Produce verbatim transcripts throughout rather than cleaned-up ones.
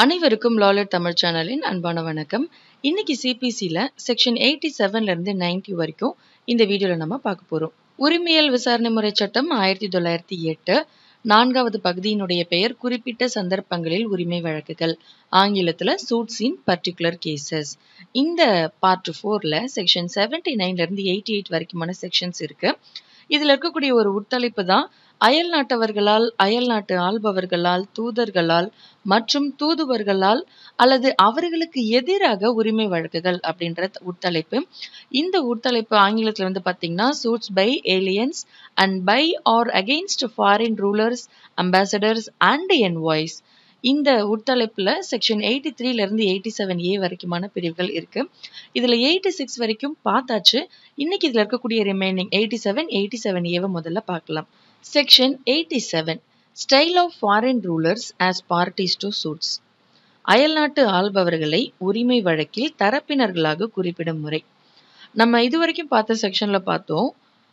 அனைவருக்கும் லாலட் தமிழ் சேனலின் அன்பான வணக்கம். இன்னைக்கு சிபிசில செக்ஷன் எயிட்டி செவன்ல இருந்து நைன்டி வரைக்கும் இந்த வீடியோல நம்ம பார்க்க போறோம். உரிமையல் விசாரணை முறை சட்டம் ஆயிரத்தி தொள்ளாயிரத்தி எட்டு நான்காவது பகுதியினுடைய பெயர் குறிப்பிட்ட சந்தர்ப்பங்களில் உரிமை வழக்குகள், ஆங்கிலத்துல சூட்ஸ் இன் பர்டிகுலர் கேசஸ். இந்த பார்ட் ஃபோர்ல செக்ஷன் செவன்டி நைன்ல இருந்து எயிட்டி எயிட் வரைக்குமான செக்ஷன்ஸ் இருக்கு. இதுல இருக்கக்கூடிய ஒரு உட்தலைப்பு தான் அயல் நாட்டவர்களால், அயல் நாட்டு ஆள்பவர்களால், தூதர்களால் மற்றும் தூதுவர்களால் அல்லது அவர்களுக்கு எதிராக உரிமை வழக்குகள் அப்படின்ற உட்தலைப்பு. இந்த உட்தலைப்பு ஆங்கிலத்தில் வந்து பார்த்தீங்கன்னா suits by aliens and by or against foreign rulers, ambassadors and envoys. இந்த உட்தலைப்புல செக்ஷன் எயிட்டி த்ரீல இருந்து எயிட்டி செவன் ஏ வரைக்குமான பிரிவுகள் இருக்கு. இதுல எயிட்டி சிக்ஸ் வரைக்கும் பார்த்தாச்சு. இன்னைக்கு இதுல இருக்கக்கூடிய remaining eighty seven eighty seven ஏவை முதல்ல பார்க்கலாம். Section eighty seven style of foreign rulers as parties to suits. அயல்நாட்டு ஆள்பவர்களை உரிமை வழக்கில் தரப்பினர்களாக குறிப்பிடும் முறை. நம்ம இதுவரைக்கும் பார்த்த செக்ஷன்ல பார்த்தோம்,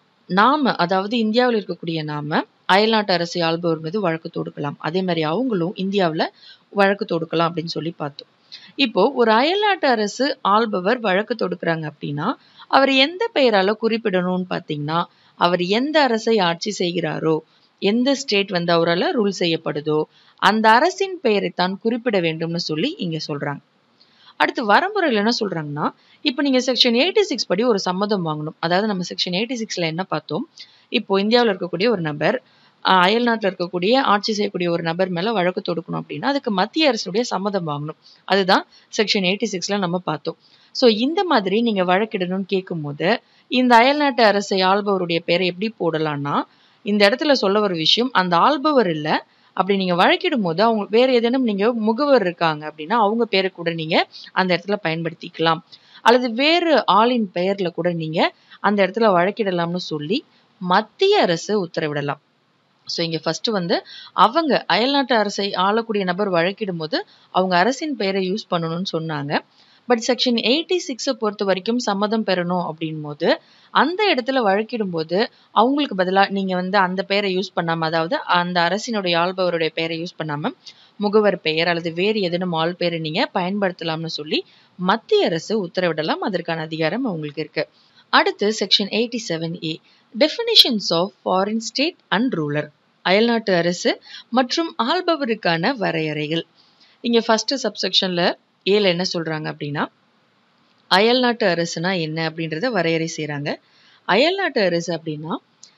நாம அதாவது இந்தியாவில் இருக்கக்கூடிய நாம அயல்நாட்டு அரசை ஆள்பவர் மீது வழக்கு தொடுக்கலாம், அதே மாதிரி அவங்களும் இந்தியாவில் வழக்கு தொடுக்கலாம் அப்படின்னு சொல்லி பார்த்தோம். இப்போ ஒரு அயல்நாட்டு அரசு ஆள்பவர் வழக்கு தொடுக்கிறாங்க அப்படின்னா அவர் எந்த பெயரால குறிப்பிடணும்னு பார்த்தீங்கன்னா, அவர் எந்த அரசை ஆட்சி செய்கிறாரோ, எந்த ஸ்டேட் வந்து அவரால் ரூல் செய்யப்படுதோ அந்த அரசின் பெயரை தான் குறிப்பிட வேண்டும்னு சொல்லி இங்க சொல்றாங்க. அடுத்து வரமுறையில் என்ன சொல்றாங்கன்னா, இப்போ நீங்க செக்ஷன் எயிட்டி சிக்ஸ் படி ஒரு சம்மதம் வாங்கணும். அதாவது நம்ம செக்ஷன் எயிட்டி சிக்ஸ்ல என்ன பார்த்தோம், இப்போ இந்தியாவில் இருக்கக்கூடிய ஒரு நபர் அயல் நாட்டில் இருக்கக்கூடிய ஆட்சி செய்யக்கூடிய ஒரு நபர் மேல வழக்கு தொடுக்கணும் அப்படின்னா அதுக்கு மத்திய அரசுடைய சம்மதம் வாங்கணும். அதுதான் செக்ஷன் எயிட்டி சிக்ஸ்ல நம்ம பார்த்தோம். ஸோ இந்த மாதிரி நீங்க வழக்கிடணும்னு கேட்கும் போது இந்த அயல்நாட்டு அரசை ஆள்பவருடைய பேரை எப்படி போடலாம்னா, இந்த இடத்துல சொல்ல ஒரு விஷயம், அந்த ஆள்பவர் இல்லை, அப்படி நீங்க வழக்கிடும் போது அவங்க வேற ஏதேனும் நீங்க முகவர் இருக்காங்க அப்படின்னா அவங்க பேரை கூட நீங்க அந்த இடத்துல பயன்படுத்திக்கலாம், அல்லது வேறு ஆளின் பெயர்ல கூட நீங்க அந்த இடத்துல வழக்கிடலாம்னு சொல்லி மத்திய அரசு உத்தரவிடலாம். ஸோ இங்க ஃபர்ஸ்ட் வந்து அவங்க அயல்நாட்டு அரசை ஆளக்கூடிய நபர் வழக்கிடும் போது அவங்க அரசின் பெயரை யூஸ் பண்ணணும்னு சொன்னாங்க. பட் செக்ஷன் எயிட்டி சிக்ஸை பொறுத்த வரைக்கும் சம்மதம் பெறணும் அப்படின் போது அந்த இடத்துல வழக்கிடும் போது அவங்களுக்கு பதிலாக நீங்க வந்து அந்த பெயரை யூஸ் பண்ணாம, அதாவது அந்த அரசினுடைய ஆள்பவருடைய பெயரை யூஸ் பண்ணாம முகவர் பெயர் அல்லது வேறு எதனும் ஆள் பெயரை நீங்க பயன்படுத்தலாம்னு சொல்லி மத்திய அரசு உத்தரவிடலாம். அதற்கான அதிகாரம் அவங்களுக்கு இருக்கு. அடுத்து section eighty seven A definitions of foreign state and ruler. அயல்நாட்டு அரசு மற்றும் ஆள்பவருக்கான வரையறைகள். இங்க ஃபர்ஸ்ட் சப்செக்ஷன்ல ஏல என்ன சொல்றாங்க அப்படின்னா, அயல்நாட்டு அரசுனா என்ன அப்படின்றத வரையறை செய்யறாங்க. அயல்நாட்டு அரசு அப்படின்னா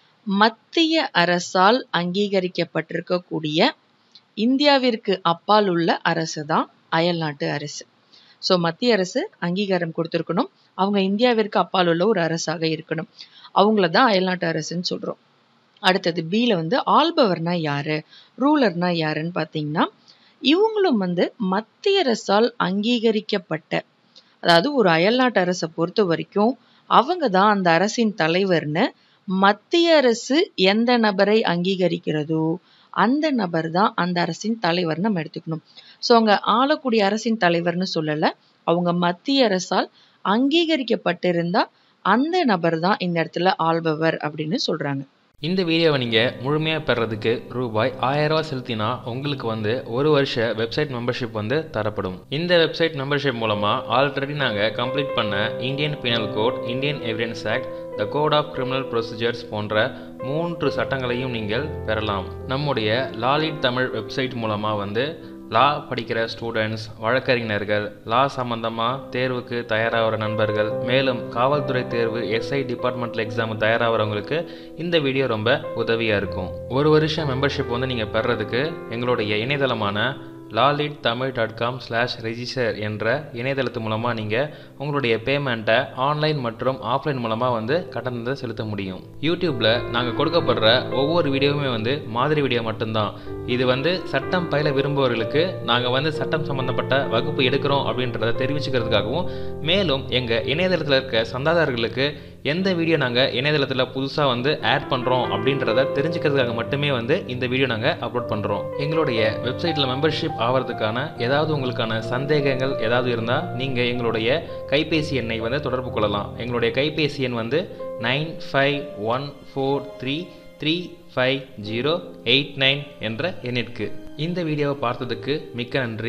மத்திய அரசால் அங்கீகரிக்கப்பட்டிருக்கக்கூடிய இந்தியாவிற்கு அப்பால் உள்ள அரசு தான் அயல்நாட்டு அரசு. ஸோ மத்திய அரசு அங்கீகாரம் கொடுத்துருக்கணும், அவங்க இந்தியாவிற்கு அப்பால் உள்ள ஒரு அரசாக இருக்கணும், அவங்கள தான் அயல்நாட்டு அரசுன்னு சொல்றோம். அடுத்தது பில வந்து ஆள்பவர்னா யாரு, ரூலர்னா யாருன்னு பார்த்தீங்கன்னா, இவங்களும் வந்து மத்திய அரசால் அங்கீகரிக்கப்பட்ட, அதாவது ஒரு அயல்நாட்டு அரசை பொறுத்த வரைக்கும் அவங்க தான் அந்த அரசின் தலைவர்னு மத்திய அரசு எந்த நபரை அங்கீகரிக்கிறதோ அந்த நபர் தான் அந்த அரசின் தலைவர் நம்ம எடுத்துக்கணும். ஸோ அவங்க ஆளக்கூடிய அரசின் தலைவர்னு சொல்லலை, அவங்க மத்திய அரசால் அங்கீகரிக்கப்பட்டிருந்தா அந்த நபர் தான் இந்த இடத்துல ஆள்பவர் அப்படின்னு சொல்றாங்க. இந்த வீடியோவை நீங்கள் முழுமையாக பெறதுக்கு ரூபாய் ஆயிரம் ரூபா செலுத்தினா உங்களுக்கு வந்து ஒரு வருஷ வெப்சைட் மெம்பர்ஷிப் வந்து தரப்படும். இந்த வெப்சைட் மெம்பர்ஷிப் மூலமாக ஆல்ரெடி நாங்கள் கம்ப்ளீட் பண்ண Indian penal code, Indian evidence act, the code of criminal procedures போன்ற மூன்று சட்டங்களையும் நீங்கள் பெறலாம். நம்முடைய லாலிட் தமிழ் வெப்சைட் மூலமாக வந்து லா படிக்கிற ஸ்டூடெண்ட்ஸ், வழக்கறிஞர்கள், லா சம்பந்தமாக தேர்வுக்கு தயாராகிற நண்பர்கள், மேலும் காவல்துறை தேர்வு, எஸ்ஐ டிபார்ட்மெண்டல் எக்ஸாம் தயாராகிறவங்களுக்கு இந்த வீடியோ ரொம்ப உதவியாக இருக்கும். ஒரு வருஷம் மெம்பர்ஷிப் வந்து நீங்கள் பெறதுக்கு எங்களுடைய இணையதளமான Lawlit Tamil dot com slash register என்ற இணையதளத்து மூலமாக நீங்கள் உங்களுடைய பேமெண்ட்டை ஆன்லைன் மற்றும் ஆஃப்லைன் மூலமாக வந்து கட்டணத்தை செலுத்த முடியும். யூடியூப்பில் நாங்கள் கொடுக்கப்படுற ஒவ்வொரு வீடியோவுமே வந்து மாதிரி வீடியோ மட்டும்தான். இது வந்து சட்டம் பயில விரும்புபவர்களுக்கு நாங்கள் வந்து சட்டம் சம்பந்தப்பட்ட வகுப்பு எடுக்கிறோம் அப்படின்றத தெரிவிச்சுக்கிறதுக்காகவும், மேலும் எங்கள் இணையதளத்தில் இருக்க சந்தாதாரர்களுக்கு எந்த வீடியோ நாங்கள் இணையதளத்தில் புதுசாக வந்து ஆட் பண்ணுறோம் அப்படின்றத தெரிஞ்சுக்கிறதுக்காக மட்டுமே வந்து இந்த வீடியோ நாங்கள் அப்லோட் பண்ணுறோம். எங்களுடைய வெப்சைட்டில் மெம்பர்ஷிப் ஆகிறதுக்கான ஏதாவது உங்களுக்கான சந்தேகங்கள் ஏதாவது இருந்தால் நீங்கள் எங்களுடைய கைபேசி எண்ணை வந்து தொடர்பு கொள்ளலாம். எங்களுடைய கைபேசி எண் வந்து nine five one four three three five zero eight nine என்ற எண்ணிற்கு. இந்த வீடியோவை பார்த்ததுக்கு மிக்க நன்றி.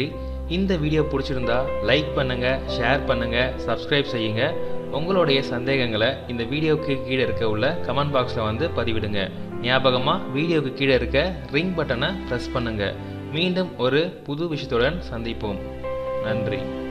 இந்த வீடியோ பிடிச்சிருந்தா லைக் பண்ணுங்க, ஷேர் பண்ணுங்க, சப்ஸ்கிரைப் செய்யுங்க. உங்களுடைய சந்தேகங்களை இந்த வீடியோவுக்கு கீழே இருக்க உள்ள கமெண்ட் பாக்ஸில் வந்து பதிவிடுங்க. ஞாபகமாக வீடியோவுக்கு கீழே இருக்க ரிங் பட்டனை ப்ரெஸ் பண்ணுங்க. மீண்டும் ஒரு புது விஷயத்துடன் சந்திப்போம். நன்றி.